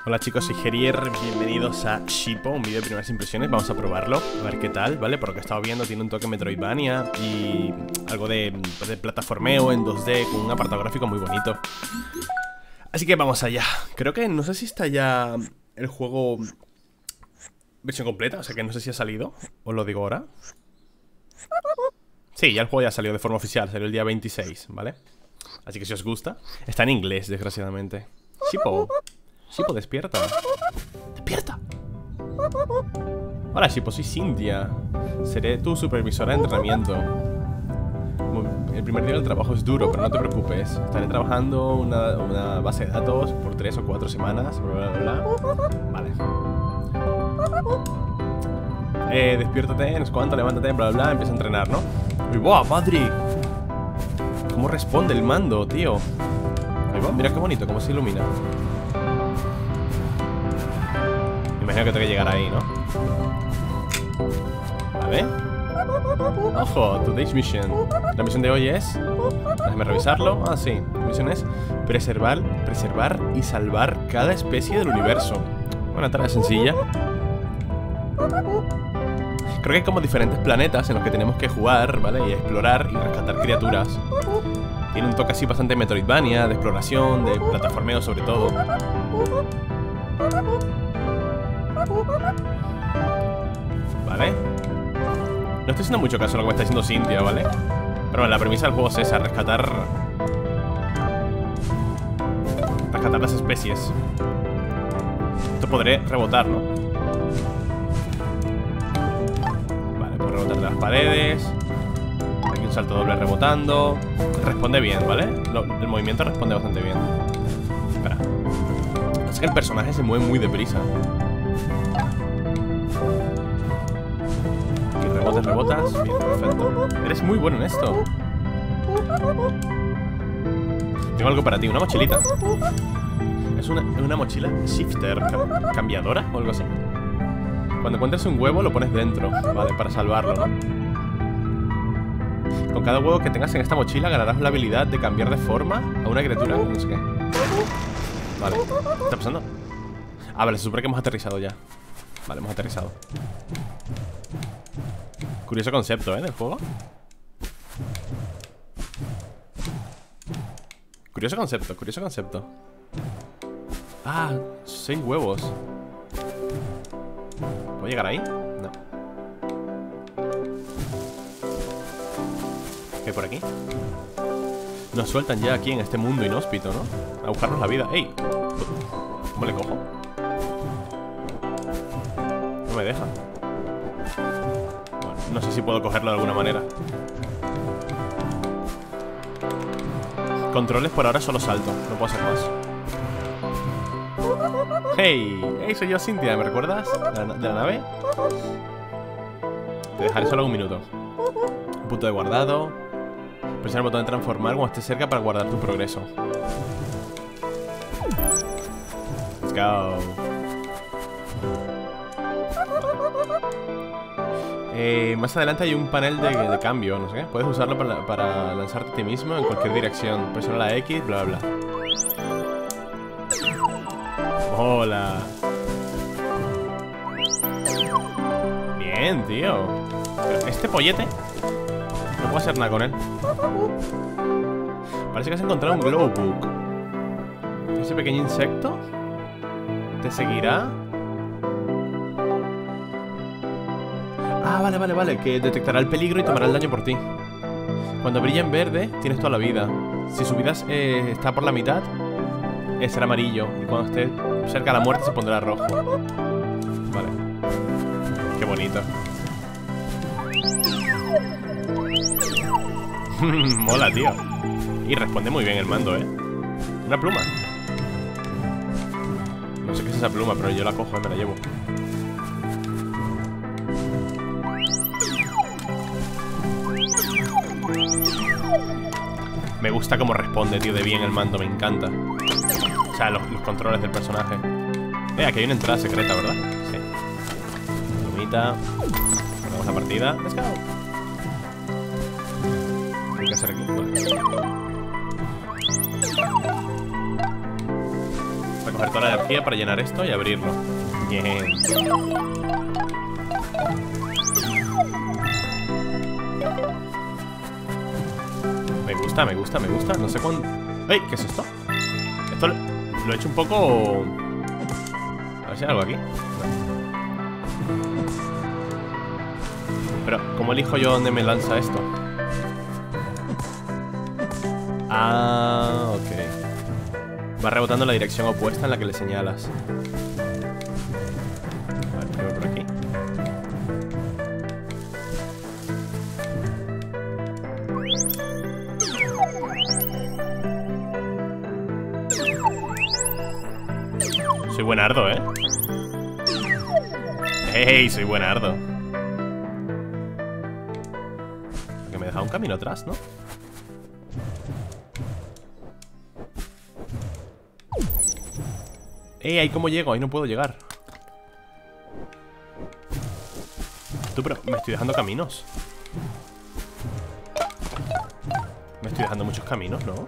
Hola chicos, soy Gerier, bienvenidos a Shippo, un vídeo de primeras impresiones. Vamos a probarlo, a ver qué tal, ¿vale? Por lo que he estado viendo tiene un toque Metroidvania y algo de plataformeo en 2D con un apartado gráfico muy bonito. Así que vamos allá. Creo que no sé si está ya el juego versión completa, o sea que no sé si ha salido. Os lo digo ahora. Sí, ya el juego ya salió de forma oficial, salió el día 26, ¿vale? Así que si os gusta, está en inglés, desgraciadamente. Shippo. Shippo, despierta. ¡Despierta! Hola Shippo, soy Cynthia. Seré tu supervisora de entrenamiento. El primer día del trabajo es duro, pero no te preocupes. Estaré trabajando una base de datos por 3 o 4 semanas. Bla, bla, bla. Vale. Despiértate, no sé cuánto, levántate, bla, bla, bla. Empieza a entrenar, ¿no? ¡Uy, ¡buah, Padri! ¿Cómo responde el mando, tío? Ahí va, mira qué bonito, cómo se ilumina. Me imagino que tengo que llegar ahí, ¿no? Vale. Ojo, today's mission. La misión de hoy es... Déjame revisarlo. Ah, sí. La misión es preservar y salvar cada especie del universo. Una tarea sencilla. Creo que hay como diferentes planetas en los que tenemos que jugar, ¿vale? Y explorar y rescatar criaturas. Tiene un toque así bastante Metroidvania, de exploración, de plataformeo sobre todo. Vale. No estoy haciendo mucho caso a lo que me está diciendo Cynthia, ¿vale? Pero bueno, la premisa del juego es esa, rescatar las especies. Esto podré rebotar, ¿no? Vale, puedo rebotar de las paredes. Aquí un salto doble rebotando. Responde bien, ¿vale? El movimiento responde bastante bien. Espera. Es que el personaje se mueve muy deprisa. Rebotas, bien, perfecto. Eres muy bueno en esto. Tengo algo para ti, una mochilita. Es una mochila shifter, cambiadora o algo así. Cuando encuentres un huevo lo pones dentro, vale, para salvarlo, ¿no? Con cada huevo que tengas en esta mochila ganarás la habilidad de cambiar de forma a una criatura, no sé qué. Vale, ¿qué está pasando? Ah, vale, se supone que hemos aterrizado ya. Vale, hemos aterrizado. Curioso concepto, del juego. Curioso concepto, curioso concepto. Ah, 6 huevos. ¿Puedo llegar ahí? No. ¿Qué hay por aquí? Nos sueltan ya aquí en este mundo inhóspito, ¿no? A buscarnos la vida. ¡Ey! ¿Cómo le cojo? No me deja. No sé si puedo cogerlo de alguna manera. Controles por ahora solo salto. No puedo hacer más. ¡Hey! ¡Hey! Soy yo, Cynthia. ¿Me recuerdas? ¿De la nave? Te dejaré solo un minuto. Un punto de guardado. Presiona el botón de transformar cuando estés cerca para guardar tu progreso. Let's go. Más adelante hay un panel de cambio, no sé qué. Puedes usarlo para lanzarte a ti mismo en cualquier dirección. Presiona la X, bla, bla, bla. Hola. Bien, tío. Pero este pollete no puedo hacer nada con él. Parece que has encontrado un Glowbook. Ese pequeño insecto te seguirá. Ah, vale, que detectará el peligro y tomará el daño por ti. Cuando brilla en verde, tienes toda la vida. Si su vida está por la mitad, será amarillo. Y cuando esté cerca de la muerte, se pondrá rojo. Vale. Qué bonito. Mola, tío. Y responde muy bien el mando, Una pluma. No sé qué es esa pluma, pero yo la cojo y me la llevo. Me gusta cómo responde, tío, de bien el mando, me encanta. O sea, los controles del personaje. Aquí hay una entrada secreta, ¿verdad? Sí. Plumita. Ponemos la partida. Let's go. ¿Qué hay que hacer aquí? Vale. coger toda la energía para llenar esto y abrirlo. Bien. Me gusta, me gusta, me gusta. No sé cuándo... ¡Ey! ¿Qué es esto? Esto lo he hecho un poco... A ver si hay algo aquí. Pero, ¿cómo elijo yo dónde me lanza esto? Ah, ok. Va rebotando en la dirección opuesta en la que le señalas. Vale, primero por aquí. Soy buenardo, ¿eh? ¡Ey! Soy buenardo. Que me he dejado un camino atrás, ¿no? ¿Ahí cómo llego? Ahí no puedo llegar. Tú, pero me estoy dejando caminos. Me estoy dejando muchos caminos, ¿no?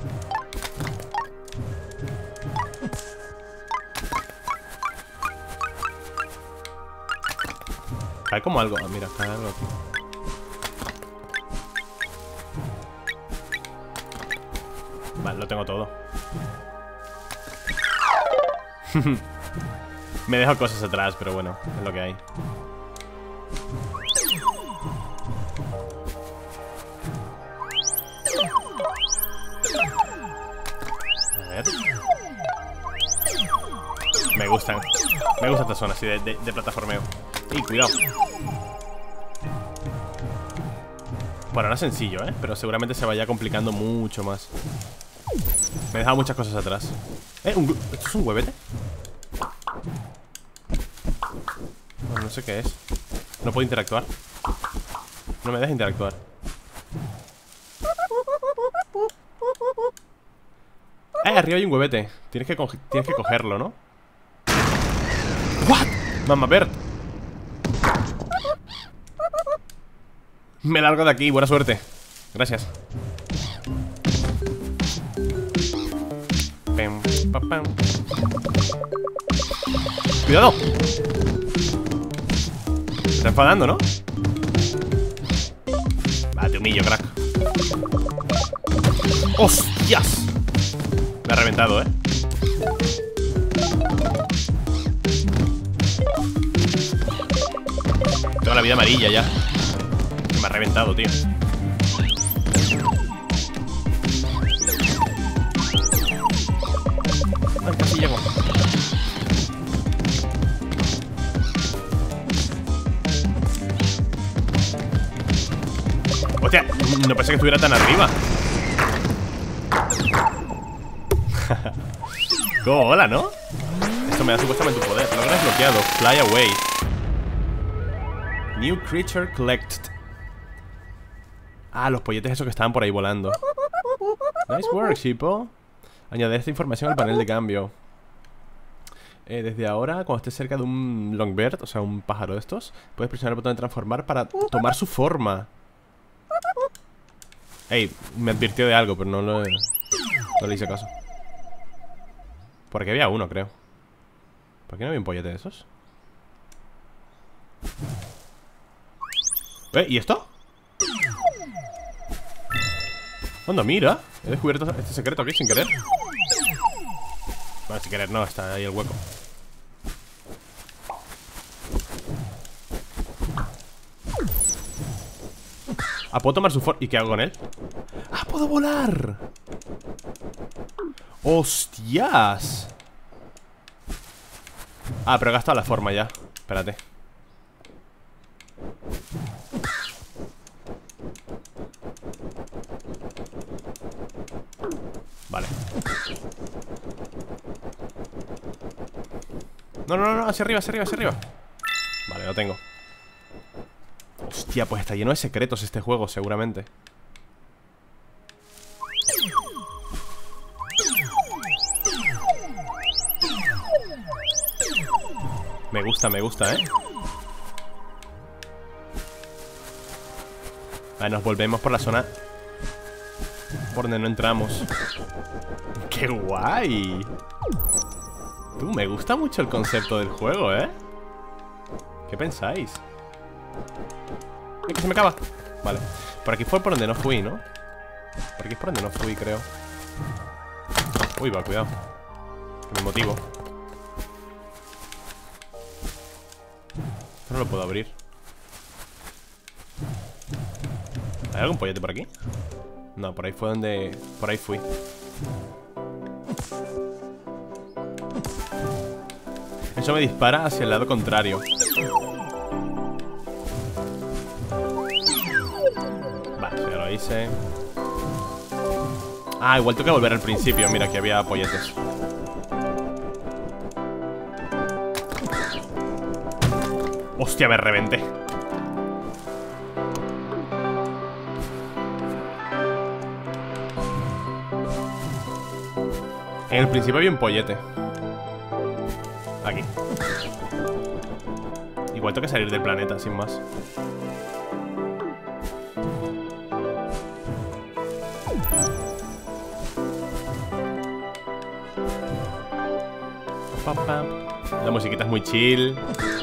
Cae como algo. Ah, mira, cae algo aquí. Vale, lo tengo todo. Me dejo cosas atrás, pero bueno, es lo que hay. A ver. Me gusta esta zona así de plataformeo. Y cuidado. Por ahora es sencillo, pero seguramente se vaya complicando mucho más. Me he dejado muchas cosas atrás. ¿Esto es un huevete? No sé qué es. No puedo interactuar. No me deja interactuar. Arriba hay un huevete. Tienes que cogerlo, ¿no? ¿What? Mamá Bert. Me largo de aquí, buena suerte. Gracias. Pam, pam, pam. ¡Cuidado! Se está enfadando, ¿no? Va, te humillo, crack. ¡Hostias! Me ha reventado, Tengo la vida amarilla ya. Me ha reventado, tío. Ay, casi llego. Hostia, no pensé que estuviera tan arriba. ¿Cómo mola, no? Esto me da supuestamente un poder. Logra desbloqueado. Fly away. New creature collected. Ah, los polletes esos que estaban por ahí volando. Nice work, Shippo. Añadir esta información al panel de cambio. Desde ahora, cuando estés cerca de un Longbird, o sea, un pájaro de estos, puedes presionar el botón de transformar para tomar su forma. Ey, me advirtió de algo, pero no le hice caso. Por aquí había uno, creo. ¿Por qué no había un pollete de esos? ¿Y esto? Anda, mira. He descubierto este secreto aquí sin querer. Bueno, sin querer no, está ahí el hueco. Ah, puedo tomar su forma. ¿Y qué hago con él? ¡Ah, puedo volar! ¡Hostias! Ah, pero he gastado la forma ya. Espérate. Vale. No, hacia arriba, hacia arriba, hacia arriba. Vale, lo tengo. Hostia, pues está lleno de secretos este juego, seguramente. Me gusta, Vale, nos volvemos por la zona por donde no entramos. ¡Qué guay! Me gusta mucho el concepto del juego, ¿eh? ¿Qué pensáis? ¡Que se me acaba! Vale. Por aquí fue por donde no fui, ¿no? Por aquí es por donde no fui, creo. Uy, va, cuidado. Que me motivo. Esto no lo puedo abrir. ¿Hay algún pollete por aquí? No, por ahí fue donde... Por ahí fui. Eso me dispara hacia el lado contrario. Vale, ya lo hice. Ah, igual tengo que volver al principio. Mira, aquí había polletes. Hostia, me reventé. En el principio había un pollete. Aquí. Igual tengo que salir del planeta, sin más. La musiquita es muy chill.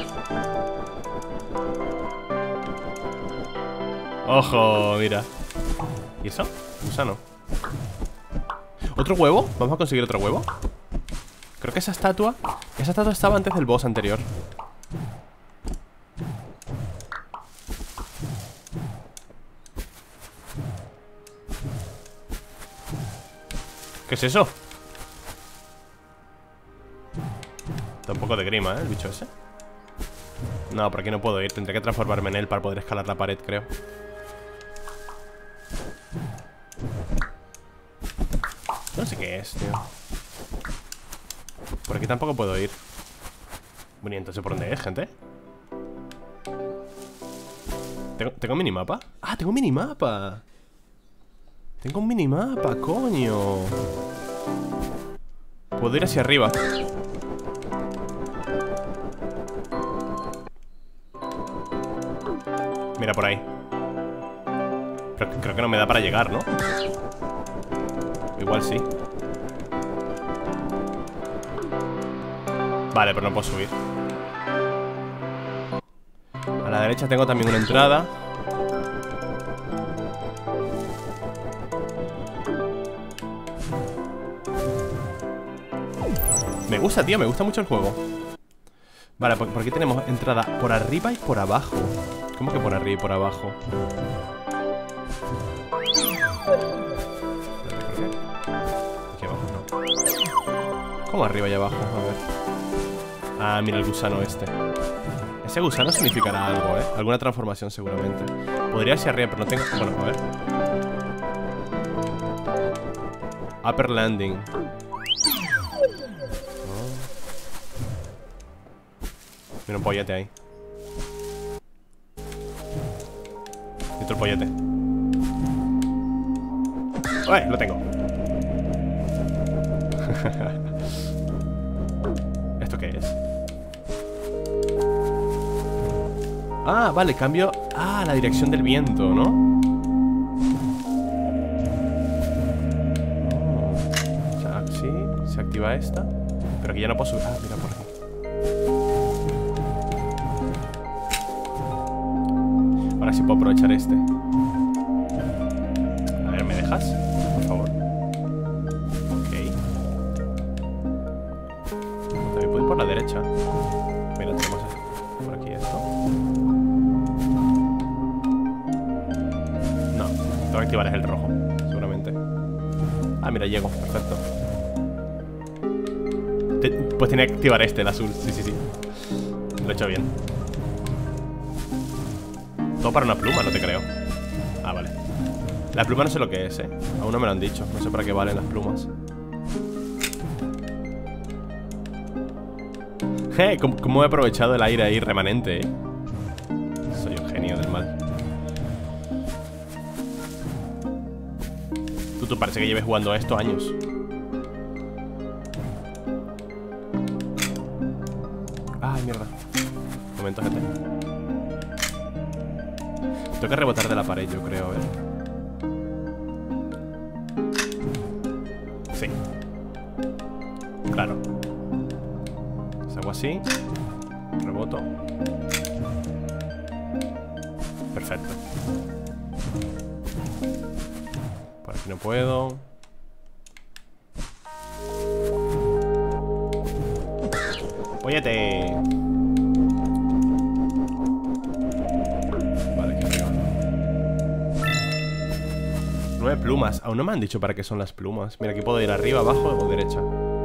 Ojo, mira. ¿Y eso? Gusano. ¿Otro huevo? ¿Vamos a conseguir otro huevo? Creo que esa estatua estaba antes del boss anterior. ¿Qué es eso? Da un poco de grima, ¿eh? El bicho ese. No, por aquí no puedo ir. Tendré que transformarme en él para poder escalar la pared, creo. No sé qué es, tío. Por aquí tampoco puedo ir. Bueno, ¿y entonces por dónde es, gente? ¿Tengo minimapa? ¡Ah, tengo minimapa! Tengo un minimapa, coño. Puedo ir hacia arriba. Mira por ahí. Pero creo que no me da para llegar, ¿no? Igual sí. Vale, pero no puedo subir. A la derecha tengo también una entrada. Me gusta, tío, me gusta mucho el juego. Vale, por aquí tenemos entrada por arriba y por abajo. ¿Cómo que por arriba y por abajo? Aquí abajo no. ¿Cómo arriba y abajo? A ver. Ah, mira el gusano este. Ese gusano significará algo, ¿eh? Alguna transformación seguramente. Podría ir hacia arriba, pero no tengo... Bueno, a ver. Upper landing. Mira un pollete ahí. Y otro pollete. ¡Uy! Lo tengo. ¿Esto qué es? Ah, vale, cambio. Ah, la dirección del viento, ¿no? O sea, sí, se activa esta. Pero aquí ya no puedo subir. Ah, mira por aquí. Ahora sí puedo aprovechar este. A ver, ¿me dejas? Por favor. Ok. También puedo ir por la derecha. Mira, tenemos por aquí esto. No, tengo que activar el rojo, seguramente. Ah, mira, llego, perfecto. Pues tenía que activar este, el azul. Sí, sí, sí. Lo he hecho bien. Todo para una pluma, no te creo. Ah, vale. La pluma no sé lo que es, aún no me lo han dicho. No sé para qué valen las plumas. ¿Cómo he aprovechado el aire ahí remanente, Soy un genio del mal. Tú parece que lleves jugando a esto años. Ay, mierda. Momento, gente. Tengo que rebotar de la pared, yo creo, a ver. Sí. Claro. Pues hago así. Reboto. Perfecto. Por aquí no puedo. ¡Óyete! Vale, aquí arriba. 9 plumas. Aún no me han dicho para qué son las plumas. Mira, aquí puedo ir arriba, abajo o derecha.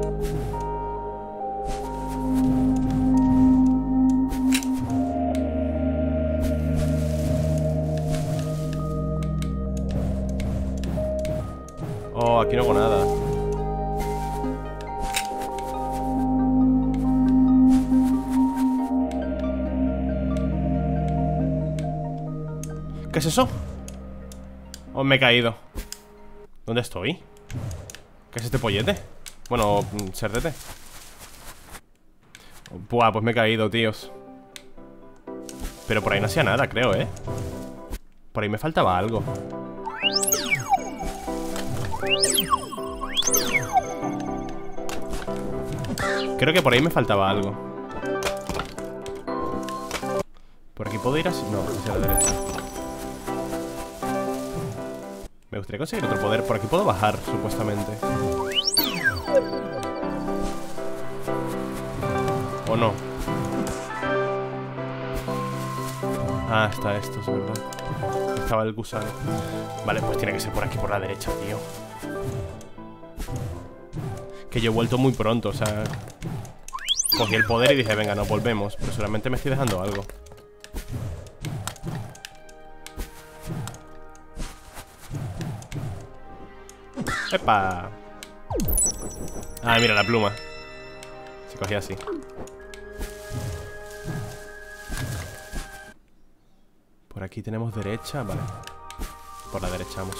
Oh, aquí no hago nada. ¿Qué es eso? Oh, me he caído. ¿Dónde estoy? ¿Qué es este pollete? Bueno, cerdete. Buah, pues me he caído, tíos. Pero por ahí no hacía nada, creo, ¿eh? Por ahí me faltaba algo. Creo que por ahí me faltaba algo. ¿Por aquí puedo ir así? No, hacia la derecha. Me gustaría conseguir otro poder. Por aquí puedo bajar, supuestamente. ¿O no? Ah, está esto, es verdad. Estaba el gusano. Vale, pues tiene que ser por aquí, por la derecha, tío. Que yo he vuelto muy pronto, o sea... Cogí el poder y dije, venga, nos volvemos. Pero seguramente me estoy dejando algo. ¡Epa! Ah, mira la pluma. Se cogía así. Por aquí tenemos derecha, vale. Por la derecha vamos.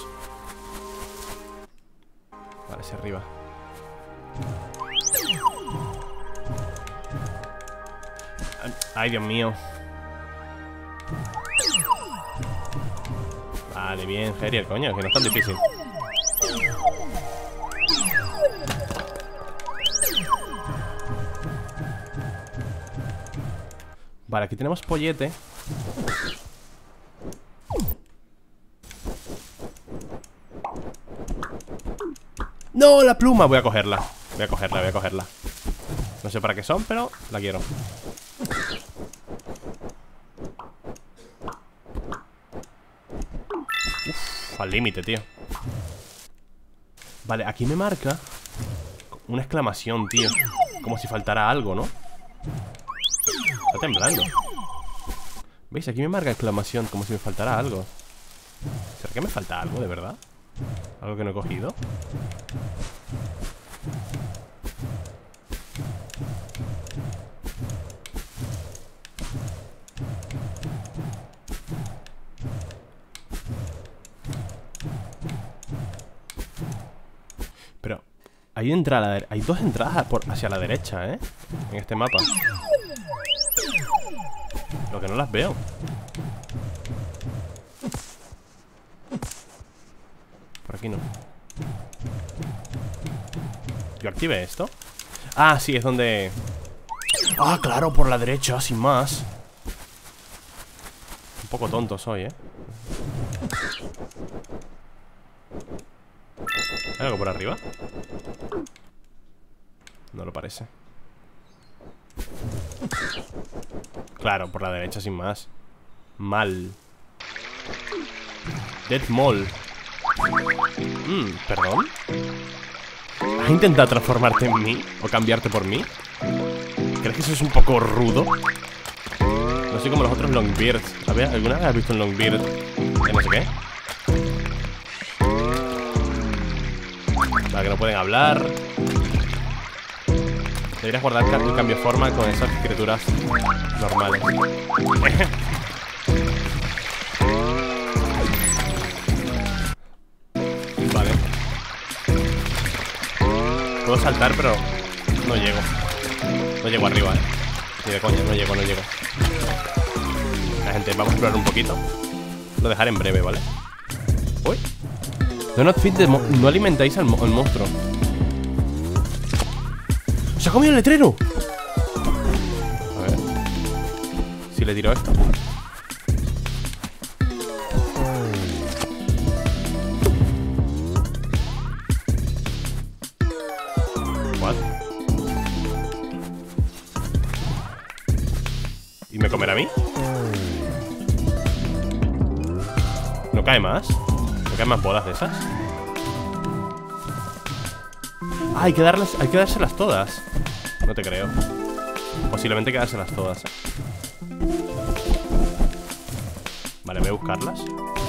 Vale, hacia arriba. Ay, Dios mío. Vale, bien, Gerier, coño, que no es tan difícil. Vale, aquí tenemos pollete. ¡No! ¡La pluma! Voy a cogerla. Voy a cogerla, voy a cogerla. No sé para qué son, pero la quiero. Uf, al límite, tío. Vale, aquí me marca una exclamación, tío. Como si faltara algo, ¿no? Está temblando. ¿Veis? Aquí me marca exclamación, como si me faltara algo. ¿Será que me falta algo, de verdad? ¿Algo que no he cogido? Pero hay hay dos entradas hacia la derecha, ¿eh? En este mapa. Lo que no las veo. Por aquí no. ¿Yo activé esto? Ah, sí, es donde... Ah, claro, por la derecha, sin más. Un poco tonto soy, ¿eh? ¿Hay algo por arriba? No lo parece. Claro, por la derecha, sin más. Mal. Dead Mall. ¿Perdón? ¿Has intentado transformarte en mí? ¿O cambiarte por mí? ¿Crees que eso es un poco rudo? No soy como los otros Longbeards. ¿Alguna vez has visto un Longbeard de no sé qué? Para que no pueden hablar. Deberías guardar el cambio de forma con esas criaturas normales. Vale. Puedo saltar, pero no llego. No llego arriba, ni de coña, no llego. La gente, vamos a explorar un poquito. Lo dejaré en breve, ¿vale? Uy. Do not feed no alimentáis al monstruo. ¡Se ha comido el letrero! le tiro esto. What? ¿Y me comerá a mí? ¿No cae más? ¿No caen más bolas de esas? Ah, hay que dárselas todas. No te creo. Posiblemente quedárselas todas, ¿eh? Vale, voy a buscarlas.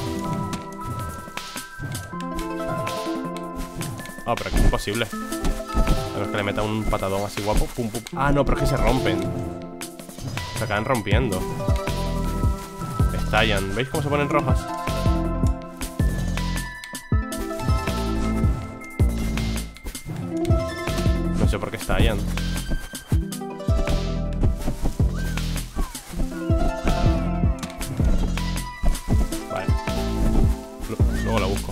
Ah, pero que es imposible. A ver que le meta un patadón así guapo. Pum, pum. Ah, no, pero es que se rompen. Se acaban rompiendo. Estallan. ¿Veis cómo se ponen rojas? No sé por qué estallan. Vale. Luego la busco.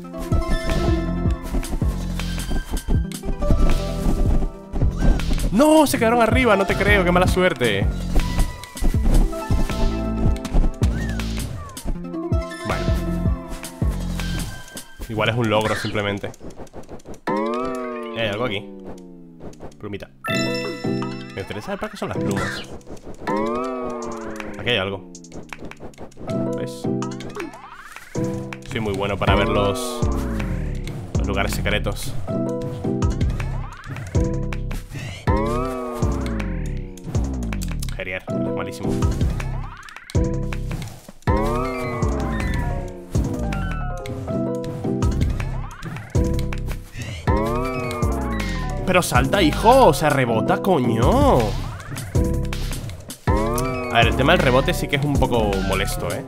¡No! Se quedaron arriba, no te creo, qué mala suerte. Bueno. Igual es un logro simplemente. Hay algo aquí. Plumita. Me interesa saber para qué son las plumas. Aquí hay algo. ¿Ves? Soy muy bueno para ver los lugares secretos. Gerier, es malísimo. Pero salta, hijo, o sea, rebota, coño. A ver, el tema del rebote sí que es un poco molesto, ¿eh?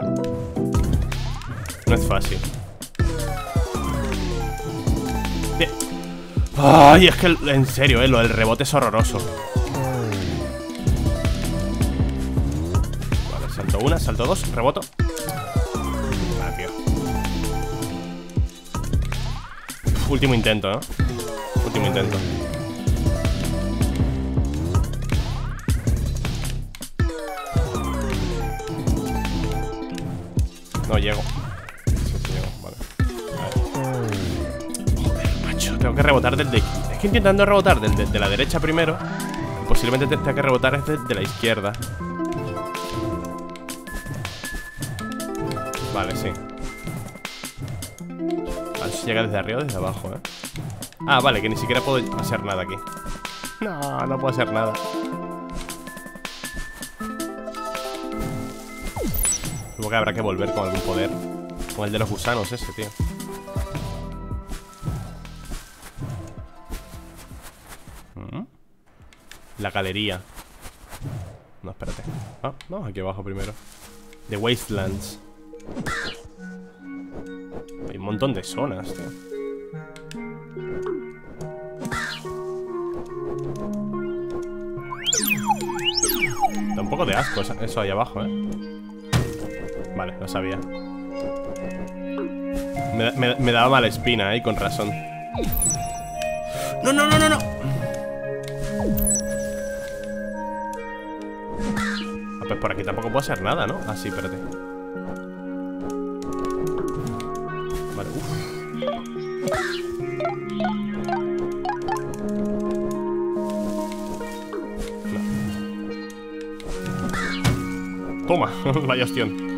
No es fácil. Bien. Ay, es que en serio, lo del rebote es horroroso. Vale, salto una, salto dos, reboto. Vale, tío. Último intento, ¿no? Último intento. No llego. Sí, llego, vale. Joder, macho, tengo que rebotar desde... Es que intentando rebotar de la derecha primero, posiblemente tenga que rebotar desde la izquierda. Vale, sí. A ver si llega desde arriba o desde abajo, ¿eh? Ah, vale, que ni siquiera puedo hacer nada aquí. No, no puedo hacer nada. Supongo que habrá que volver con algún poder. Con el de los gusanos ese, tío. La galería. No, espérate. Ah, no, aquí abajo primero. The Wastelands. Hay un montón de zonas, tío. Da un poco de asco eso ahí abajo, ¿eh? Vale, lo sabía. Me daba mala espina, con razón. ¡No, no, no, no, no! Ah, pues por aquí tampoco puedo hacer nada, ¿no? Ah, sí, espérate. Vale, no. Toma, vaya ostión.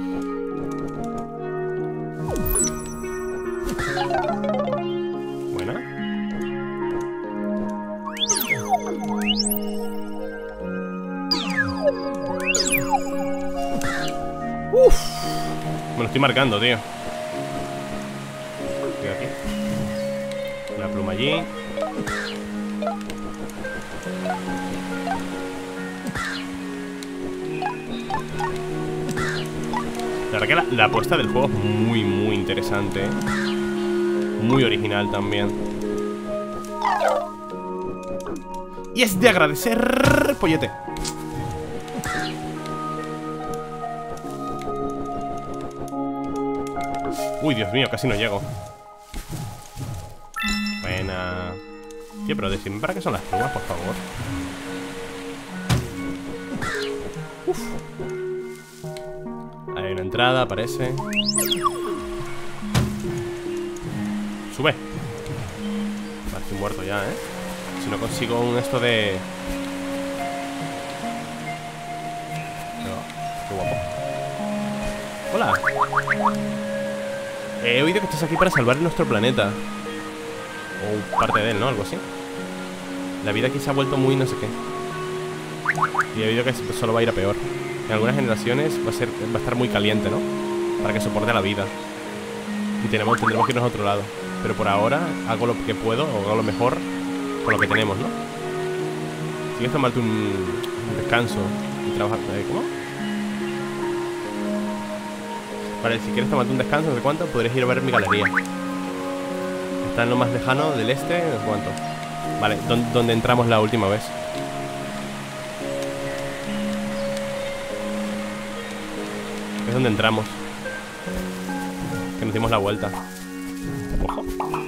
Me lo estoy marcando, tío. Estoy aquí. Una pluma allí. La verdad que la apuesta del juego es muy, muy interesante. Muy original también. Y es de agradecer, pollete. Uy, Dios mío, casi no llego. Buena. Tío, pero decime para qué son las plumas, por favor. Uf. Vale, hay una entrada, parece. Sube. Vale, estoy muerto ya, ¿eh? Si no consigo un esto de... Qué guapo. Hola. He oído que estás aquí para salvar nuestro planeta. O parte de él, ¿no? Algo así. La vida aquí se ha vuelto muy no sé qué. Y he oído que solo va a ir a peor. En algunas generaciones va a estar muy caliente, ¿no? Para que soporte la vida. Y tendremos que irnos a otro lado. Pero por ahora hago lo que puedo, o hago lo mejor con lo que tenemos, ¿no? Si quieres tomarte un descanso y trabajar... ¿Cómo? Vale, si quieres tomarte un descanso, no sé cuánto, podrías ir a ver mi galería. Está en lo más lejano del este, no sé cuánto. Vale, donde entramos la última vez. Es donde entramos. Que nos dimos la vuelta. Ojo.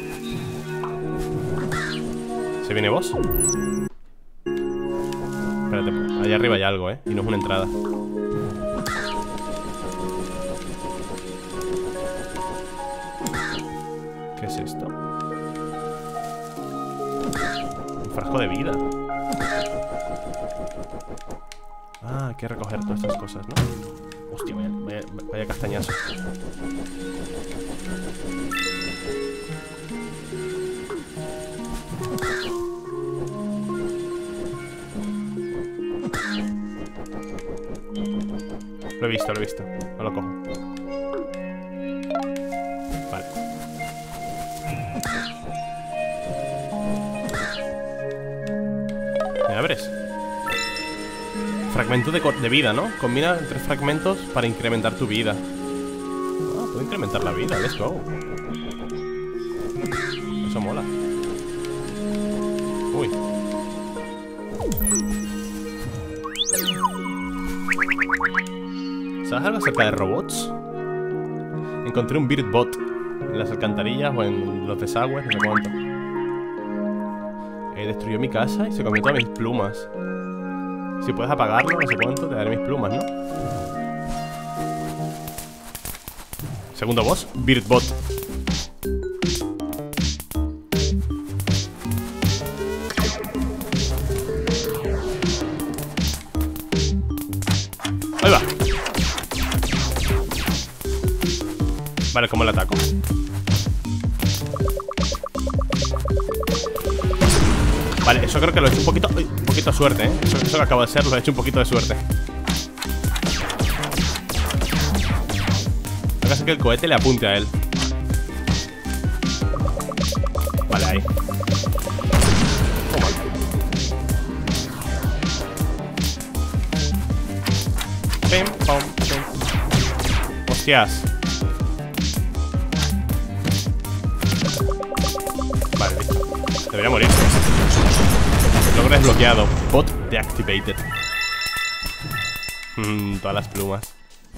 ¿Se viene vos? Espérate, allá arriba hay algo, y no es una entrada. ¿Qué es esto? Un frasco de vida. Ah, hay que recoger todas estas cosas, ¿no? Hostia, vaya castañazo. Lo he visto, no lo cojo. Vale. ¿Me abres? Fragmento de vida, ¿no? Combina 3 fragmentos para incrementar tu vida. Ah, puedo incrementar la vida, let's go. Eso mola. Uy. ¿Sabes algo acerca de robots? Encontré un Birdbot en las alcantarillas o en los desagües, no sé cuánto. Destruyó mi casa y se comió todas mis plumas. Si puedes apagarlo, no sé cuánto, te daré mis plumas, ¿no? Segundo boss, Birdbot. Ahí va. Vale, ¿cómo le ataco? Vale, eso creo que lo he hecho un poquito de suerte, ¿eh? Eso que acabo de hacer lo he hecho un poquito de suerte. Lo que hace que el cohete le apunte a él. Vale, ahí. Pim, pom, pim. Hostias. Vale, listo. Debería morir. Logro desbloqueado. Bot deactivated. Todas las plumas.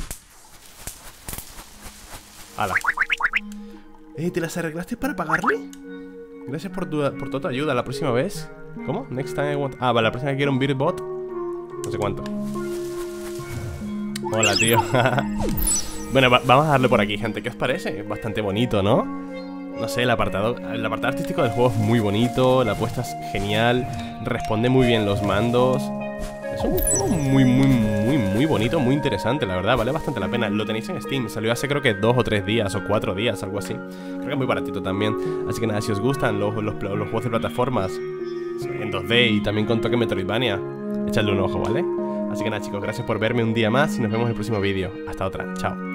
Ala. ¿Te las arreglaste para pagarle? Gracias por toda tu ayuda. La próxima vez. ¿Cómo? Next time I want... Ah, vale, la próxima vez que quiero un Birdbot. No sé cuánto. Hola, tío. Bueno, vamos a darle por aquí, gente. ¿Qué os parece? Es bastante bonito, ¿no? No sé, el apartado artístico del juego es muy bonito. La apuesta es genial. Responde muy bien los mandos. Es un juego muy bonito, muy interesante, la verdad. Vale bastante la pena. Lo tenéis en Steam. Salió hace creo que 2 o 3 días o 4 días, algo así. Creo que es muy baratito también. Así que nada, si os gustan los juegos de plataformas en 2D y también con toque Metroidvania, echadle un ojo, ¿vale? Así que nada, chicos, gracias por verme un día más y nos vemos en el próximo vídeo. Hasta otra. Chao.